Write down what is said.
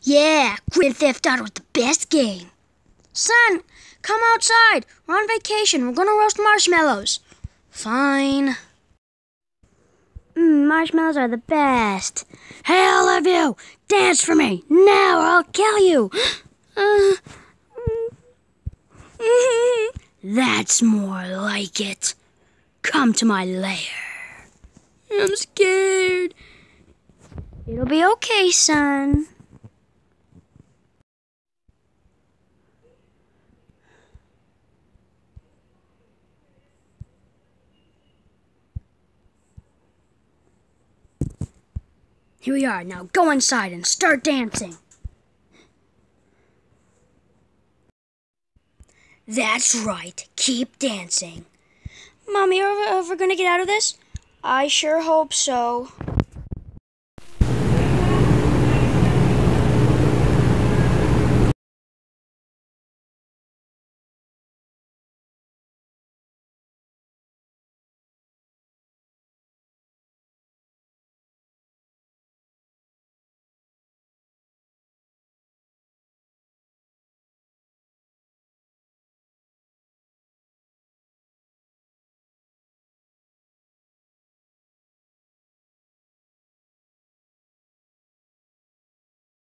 Yeah, Grand Theft Auto is the best game. Son, come outside. We're on vacation. We're gonna roast marshmallows. Fine. Marshmallows are the best. Hey, all of you, dance for me now or I'll kill you. That's more like it. Come to my lair. I'm scared. It'll be okay, son. Here we are. Now go inside and start dancing. That's right. Keep dancing. Mommy, are we ever gonna get out of this? I sure hope so.